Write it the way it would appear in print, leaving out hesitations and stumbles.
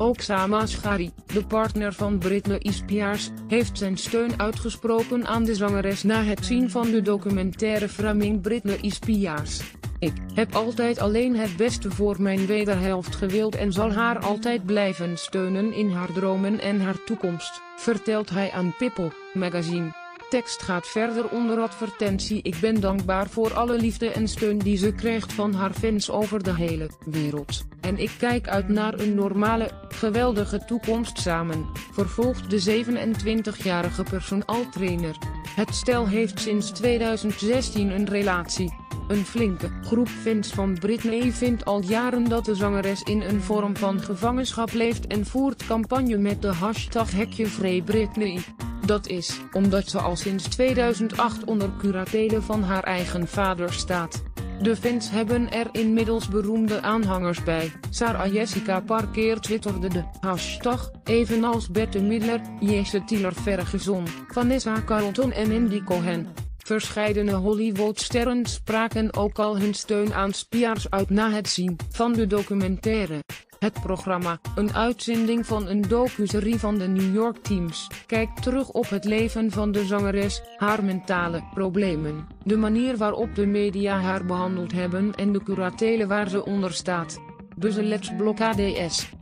Ook Sam Asghari, de partner van Britney Spears, heeft zijn steun uitgesproken aan de zangeres na het zien van de documentaire Framing Britney Spears. Ik heb altijd alleen het beste voor mijn wederhelft gewild en zal haar altijd blijven steunen in haar dromen en haar toekomst, vertelt hij aan People magazine. Tekst gaat verder onder advertentie. Ik ben dankbaar voor alle liefde en steun die ze krijgt van haar fans over de hele wereld. En ik kijk uit naar een normale, geweldige toekomst samen, vervolgt de 27-jarige personal trainer. Het stel heeft sinds 2016 een relatie. Een flinke groep fans van Britney vindt al jaren dat de zangeres in een vorm van gevangenschap leeft en voert campagne met de hashtag #FreeBritney. Dat is omdat ze al sinds 2008 onder curatele van haar eigen vader staat. De fans hebben er inmiddels beroemde aanhangers bij. Sarah Jessica Parker twitterde de hashtag, evenals Bette Midler, Jesse Tyler Ferguson, Vanessa Carlton en Andy Cohen. Verscheidene Hollywoodsterren spraken ook al hun steun aan Spears uit na het zien van de documentaire. Het programma, een uitzending van een docuserie van de New York Times, kijkt terug op het leven van de zangeres, haar mentale problemen, de manier waarop de media haar behandeld hebben en de curatele waar ze onder staat. Let's blokkades.